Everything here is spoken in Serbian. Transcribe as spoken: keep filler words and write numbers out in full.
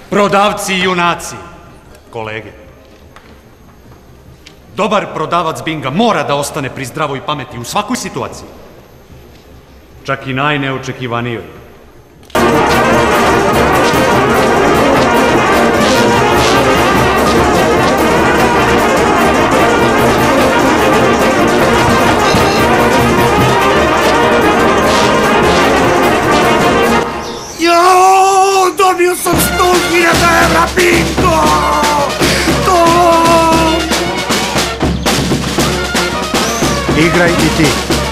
Prodavci i junaci, kolege. Dobar prodavac binga mora da ostane pri zdravoj pameti u svakoj situaciji. Čak i najneočekivanijoj. Jao, dobio sam sto hiljada evra bingo! To! Igraj i ti.